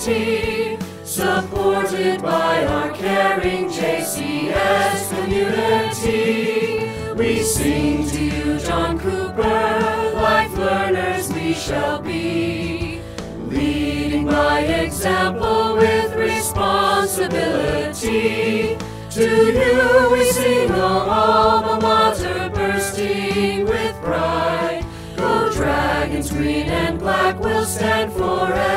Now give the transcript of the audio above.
community, supported by our caring JCS community. We sing to you, John Cooper, life learners we shall be, leading by example with responsibility. To you we sing, O alma mater, bursting with pride. Go Dragons, green and black will stand forever.